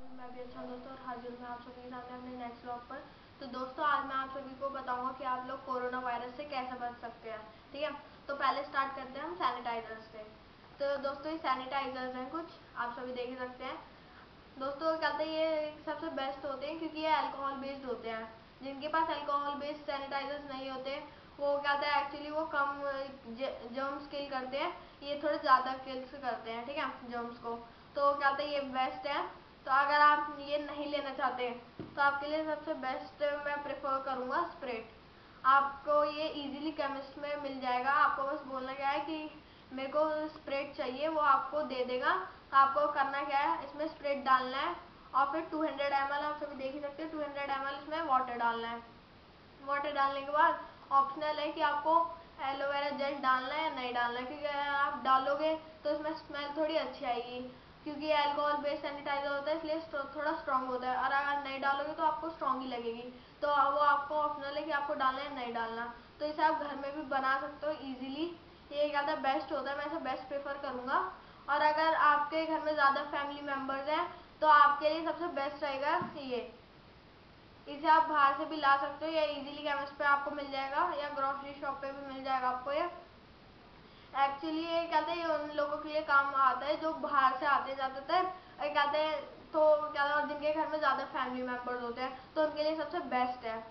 मैं भी अच्छा हूँ दोस्तों, और हाजिर हूँ आप सभी के सामने अपने नेक्स्ट व्लॉग पर। तो दोस्तों आज मैं आप सभी को बताऊंगा कि आप लोग कोरोना वायरस से कैसे बच सकते हैं। ठीक है, तो पहले स्टार्ट करते हैं हम सैनिटाइजर से। तो दोस्तों ये सैनिटाइजर्स हैं कुछ, आप सभी देख ही सकते हैं। दोस्तों कहते हैं ये सबसे बेस्ट होते हैं क्योंकि ये अल्कोहल बेस्ड होते हैं। जिनके पास अल्कोहल बेस्ड सैनिटाइजर्स नहीं होते वो कहते हैं एक्चुअली वो कम जर्म्स किल करते हैं, ये थोड़े ज़्यादा किल्स करते हैं, ठीक है, जर्म्स को। तो कहते हैं ये बेस्ट है। तो अगर आप ये नहीं लेना चाहते तो आपके लिए सबसे बेस्ट मैं प्रेफर करूँगा स्प्रेट। आपको ये इजीली केमिस्ट में मिल जाएगा, आपको बस बोलना क्या है कि मेरे को स्प्रेड चाहिए, वो आपको दे देगा। तो आपको करना क्या है, इसमें स्प्रेड डालना है और फिर 200 ml, आप सभी देख ही सकते हैं, 200 ml इसमें वाटर डालना है। वाटर डालने के बाद ऑप्शनल है कि आपको एलोवेरा जेल डालना है या नहीं डालना है, क्योंकि अगर आप डालोगे तो इसमें स्मेल थोड़ी अच्छी आएगी, क्योंकि अल्कोहल बेस्ड सैनिटाइजर होता है इसलिए थोड़ा स्ट्रॉन्ग होता है, और अगर नहीं डालोगे तो आपको स्ट्रॉन्ग ही लगेगी। तो वो आपको ऑप्शनल है कि आपको डालना है नहीं डालना। तो इसे आप घर में भी बना सकते हो ईजिली। ये ज़्यादा बेस्ट होता है, मैं इसे बेस्ट प्रेफर करूँगा। और अगर आपके घर में ज़्यादा फैमिली मेम्बर्स हैं तो आपके लिए सबसे बेस्ट रहेगा ये। इसे आप बाहर से भी ला सकते हो या इजीली केमिस्ट पे आपको मिल जाएगा या ग्रोसरी शॉप पे भी मिल जाएगा आपको ये। एक्चुअली ये कहते हैं उन लोगों के लिए काम आता है जो बाहर से आते जाते थे, कहते हैं तो क्या, और जिनके घर में ज़्यादा फैमिली मेम्बर्स होते हैं तो उनके लिए सबसे बेस्ट है।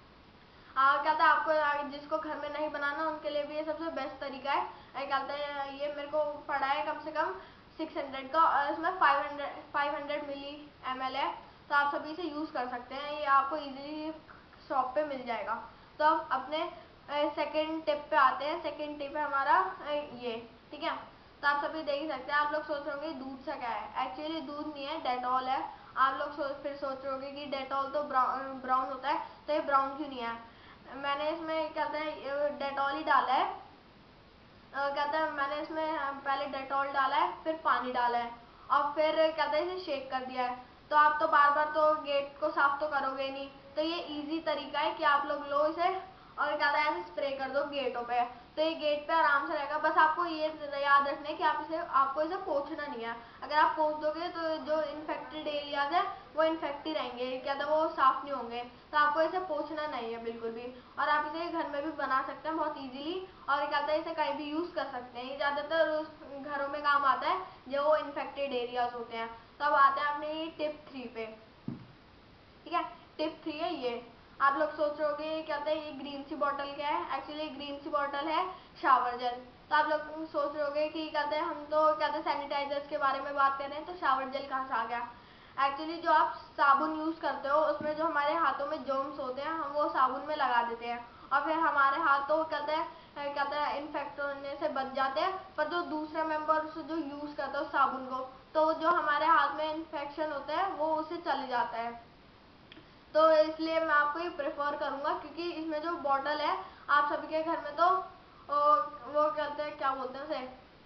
कहता है आपको जिसको घर में नहीं बनाना उनके लिए भी ये सबसे बेस्ट तरीका है। कहते हैं ये मेरे को पड़ा है कम से कम 600 का, और इसमें 500 मिली ml है। तो आप सभी इसे यूज़ कर सकते हैं, ये आपको इजीली शॉप पे मिल जाएगा। तो अब अपने सेकेंड टिप पे आते हैं। सेकेंड टिप है हमारा ये, ठीक है। तो आप सभी देख ही सकते हैं, आप लोग सोच रहे होंगे दूध से क्या है, एक्चुअली दूध नहीं है, डेटॉल है। आप लोग फिर सोच रहे होंगे कि डेटॉल तो ब्राउन होता है, तो ये ब्राउन क्यों नहीं है। मैंने इसमें कहते हैं डेटॉल ही डाला है। कहते हैं मैंने इसमें पहले डेटॉल डाला है, फिर पानी डाला है, और फिर कहते हैं इसे शेक कर दिया है। तो आप तो बार बार तो गेट को साफ तो करोगे नहीं, तो ये इजी तरीका है कि आप लोग लो इसे और कहते हैं ऐसे स्प्रे कर दो गेटों पे। तो ये गेट पे आराम से रहेगा, बस आपको ये याद रखना है कि आपको इसे पोंछना नहीं है। अगर आप पोंछ दोगे तो जो इन्फेक्टेड एरियाज है वो इन्फेक्ट ही रहेंगे, क्या था, वो साफ नहीं होंगे। तो आपको इसे पोंछना नहीं है बिल्कुल भी। और आप इसे घर में भी बना सकते हैं बहुत इजीली, और क्या था इसे कहीं भी यूज़ कर सकते हैं। ये ज़्यादातर घरों में काम आता है जो वो इन्फेक्टेड एरियाज होते हैं। तो अब आते हैं अपनी टिप 3 पे, ठीक है। टिप 3 है ये। आप लोग सोच रहे होगे क्या कहते हैं ये ग्रीन सी बॉटल क्या है, एक्चुअली ग्रीन सी बॉटल है शावर जेल। तो आप लोग सोच रहे होगे कि कहते हैं हम तो कहते हैं सैनिटाइजर्स के बारे में बात कर रहे हैं, तो शावर जेल कहाँ से आ गया। एक्चुअली जो आप साबुन यूज़ करते हो उसमें जो हमारे हाथों में जर्म्स होते हैं हम वो साबुन में लगा देते हैं, और फिर हमारे हाथ तो कहते हैं इन्फेक्ट होने से बच जाते हैं। पर जो दूसरा मेंबर्स जो यूज़ करता है उस साबुन को, तो जो हमारे हाथ में इन्फेक्शन होता है वो उससे चले जाता है। तो इसलिए मैं आपको ये प्रेफर करूँगा, क्योंकि इसमें जो बॉटल है आप सभी के घर में तो वो कहते हैं क्या बोलते हैं उसे,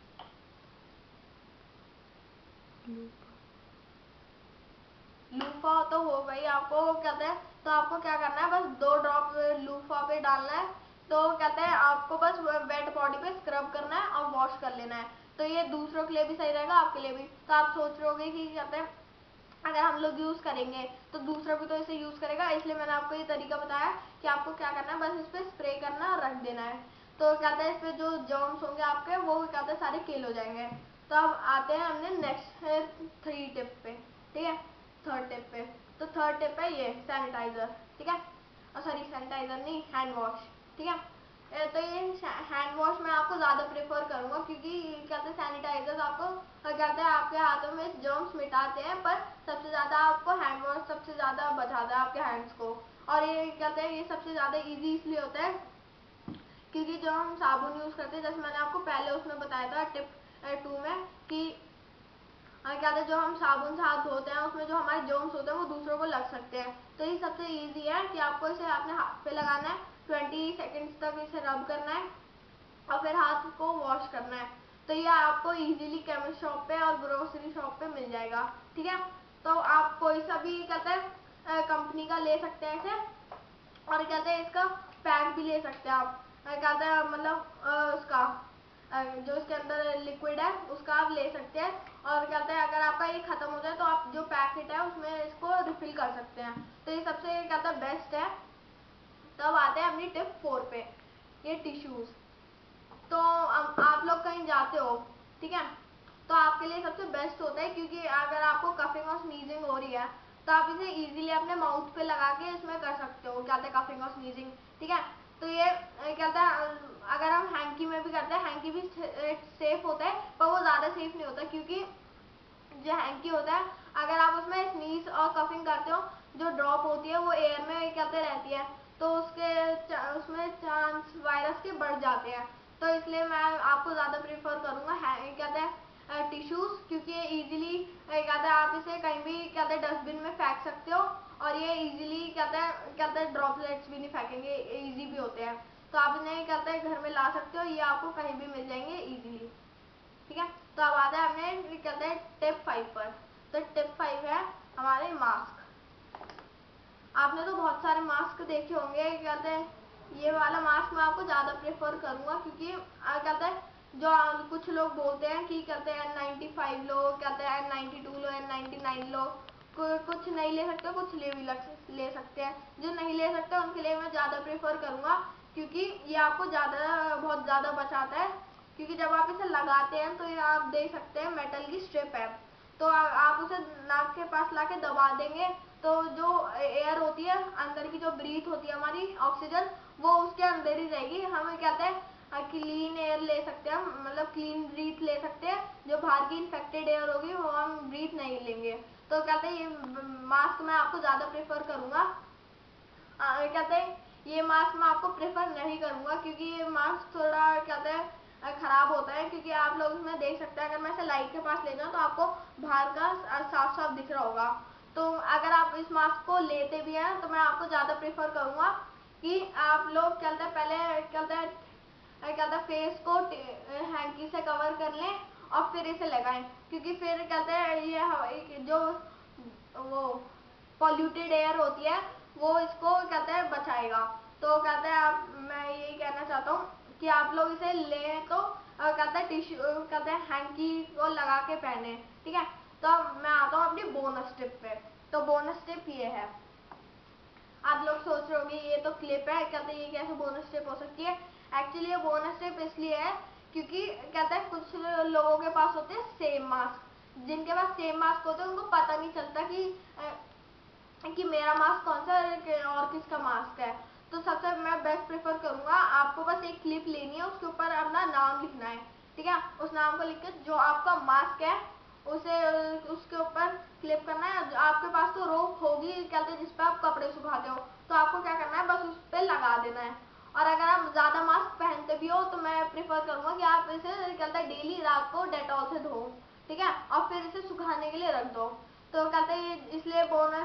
लूफा तो हो गई, आपको कहते हैं। तो आपको क्या करना है, बस 2 ड्रॉप लूफा पे डालना है। तो कहते हैं आपको बस वेट बॉडी पे स्क्रब करना है और वॉश कर लेना है। तो ये दूसरों के लिए भी सही रहेगा, आपके लिए भी। तो आप सोच रहे होगे कि कहते हैं अगर हम लोग यूज़ करेंगे तो दूसरा भी तो इसे यूज़ करेगा, इसलिए मैंने आपको ये तरीका बताया कि आपको क्या करना है, बस इस पर स्प्रे करना और रख देना है। तो कहते हैं इस पर जो जर्म्स होंगे आपके वो कहते हैं सारे किल हो जाएंगे। तो अब आते हैं हमने नेक्स्ट 3 टिप पे, ठीक है, थर्ड टिप पे। तो थर्ड टिप है ये सैनिटाइज़र, ठीक है, और सॉरी सैनिटाइज़र नहीं, हैंड वॉश, ठीक है। तो ये हैंड वॉश मैं आपको ज़्यादा प्रेफर करूँगा, क्योंकि कहते हैं सैनिटाइजर्स आपको कहते हैं आपके हाथों में जर्म्स मिटाते हैं, पर सबसे ज़्यादा आपको हैंड वॉश सबसे ज़्यादा बचाता है आपके हैंड्स को। और ये कहते हैं ये सबसे ज़्यादा ईजी इसलिए होता है क्योंकि जो हम साबुन यूज़ करते हैं, जैसे मैंने आपको पहले उसमें बताया था टिप 2 में कि क्या कहते हैं जो हम साबुन से हाथ धोते हैं उसमें जो हमारे जर्म्स होते हैं वो दूसरों को लग सकते हैं। तो ये सबसे इजी है कि आपको इसे अपने हाथ पे लगाना है, 20 सेकेंड्स तक इसे रब करना है और फिर हाथ को वॉश करना है। तो ये आपको इजीली केमिस्ट शॉप पे और ग्रोसरी शॉप पे मिल जाएगा, ठीक है। तो आप कोई सा भी कहते हैं कंपनी का ले सकते हैं इसे, और कहते हैं इसका पैक भी ले सकते हैं आप, कहते हैं मतलब उसका जो इसके अंदर लिक्विड है उसका आप ले सकते हैं। और कहते हैं अगर आपका ये ख़त्म हो जाए तो आप जो पैकेट है उसमें इसको रिफ़िल कर सकते हैं। तो ये सबसे कहते हैं बेस्ट है। तब आते हैं अपनी टिप 4 पे, ये टिश्यूज़। तो आप लोग कहीं जाते हो, ठीक है, तो आपके लिए सबसे बेस्ट होता है, क्योंकि अगर आपको कफिंग और स्नीजिंग हो रही है तो आप इसे इजीली अपने माउथ पे लगा के इसमें कर सकते हो, कहते हैं कफिंग और स्नीजिंग, ठीक है। तो ये कहता है अगर हम हैंकी में भी करते हैं, हैंकी भी सेफ होता है पर वो ज़्यादा सेफ नहीं होता, क्योंकि जो हैंकी होता है अगर आप उसमें स्नीज और कफिंग करते हो, जो ड्रॉप होती है वो एयर में कहते रहती है, तो उसमें चांस वायरस के बढ़ जाते हैं। तो इसलिए मैं आपको ज़्यादा प्रीफर करूँगा कहते हैं टिश्यूज़, क्योंकि ये ईजिली कहते हैं आप इसे कहीं भी कहते हैं डस्टबिन में फेंक सकते हो, और ये ईजिली कहते हैं ड्रॉपलेट्स भी नहीं फेंकेंगे, ईजी भी होते हैं। तो आप इन्हें कहते हैं घर में ला सकते हो, ये आपको कहीं भी मिल जाएंगे ईजिली, ठीक है। तो अब आता है अपने कहते हैं टिप 5 पर। तो टिप 5 है हमारे मास्क। आपने तो बहुत सारे मास्क देखे होंगे, कहते हैं ये वाला मास्क मैं आपको ज़्यादा प्रेफर करूँगा, क्योंकि कहते हैं जो कुछ लोग बोलते हैं कि कहते हैं N95 लो, कहते हैं N92 लो, N99 लो, कुछ नहीं ले सकते, कुछ ले सकते हैं। जो नहीं ले सकते उनके लिए मैं ज़्यादा प्रेफर करूँगा, क्योंकि ये आपको बहुत ज़्यादा बचाता है। क्योंकि जब आप इसे लगाते हैं तो ये आप देख सकते हैं मेटल की स्ट्रिप है, तो आप उसे नाक के पास लाके दबा देंगे तो जो एयर होती है अंदर की, जो ब्रीथ होती है हमारी ऑक्सीजन, वो उसके अंदर ही रहेगी। हमें कहते हैं क्लीन एयर ले सकते हैं, मतलब क्लीन ब्रीथ ले सकते हैं। जो बाहर की इन्फेक्टेड एयर होगी वो हम ब्रीथ नहीं लेंगे। तो कहते हैं ये मास्क मैं आपको ज़्यादा प्रेफर करूँगा। कहते हैं ये मास्क मैं आपको प्रेफर नहीं करूँगा, क्योंकि ये मास्क थोड़ा कहते हैं ख़राब होता है, क्योंकि आप लोग इसमें देख सकते हैं, अगर मैं इसे लाइट के पास ले जाऊँ तो आपको बाहर का साफ साफ दिख रहा होगा। तो अगर आप इस मास्क को लेते भी हैं तो मैं आपको ज़्यादा प्रेफर करूँगा कि आप लोग कहते हैं पहले कहते हैं फेस को हैंकी से कवर कर लें और फिर इसे लगाएं, क्योंकि फिर कहते हैं ये जो वो पॉल्यूटेड एयर होती है वो इसको कहते हैं बचाएगा। तो कहते हैं मैं यही कहना चाहता हूँ कि आप लोग इसे लें तो कहते हैं टिश्यू कहते हैं हैंकी को लगा के पहने, ठीक है। तो मैं आता हूँ अपनी बोनस टिप पे। तो बोनस टिप ये है, आप लोग सोच रहे होंगे ये तो क्लिप है, कहते हैं ये कैसे बोनस टिप हो सकती है। एक्चुअली ये बोनस टिप इसलिए है क्योंकि कहते हैं कुछ लोगों के पास होते हैं सेम मास्क, जिनके पास सेम मास्क होते हैं उनको पता नहीं चलता कि मेरा मास्क कौन सा है और किसका मास्क है। तो सबसे मैं बेस्ट प्रेफर करूँगा, आपको बस एक क्लिप लेनी है, उसके ऊपर अपना नाम लिखना है, ठीक है। उस नाम को लिख के जो आपका मास्क है उसे उसके ऊपर क्लिप करना है। आपके पास तो रोप होगी कहते हैं जिस पे आप कपड़े सुखाते हो, तो आपको क्या करना है, बस उस पर लगा देना है। और अगर आप ज़्यादा मास्क पहनते भी हो तो मैं प्रेफर करूँगा कि आप इसे कहते हैं डेली रात को डेटॉल से धो, ठीक है, और फिर इसे सुखाने के लिए रख दो। तो कहते हैं इसलिए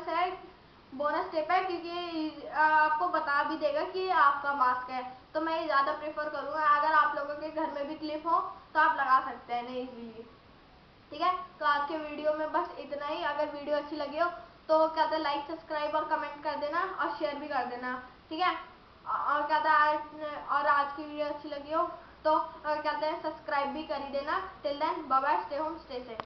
बोनस टिप है, क्योंकि आपको बता भी देगा कि ये आपका मास्क है। तो मैं ये ज़्यादा प्रेफर करूँगा, अगर आप लोगों के घर में भी क्लिप हो तो आप लगा सकते हैं नहीं इजीली, ठीक है। तो आज के वीडियो में बस इतना ही। अगर वीडियो अच्छी लगी हो तो कहते हैं लाइक, सब्सक्राइब और कमेंट कर देना और शेयर भी कर देना, ठीक है। और कहते हैं आज की वीडियो अच्छी लगी हो तो कहते हैं सब्सक्राइब भी कर ही देना। Till then bye bye, stay home stay safe.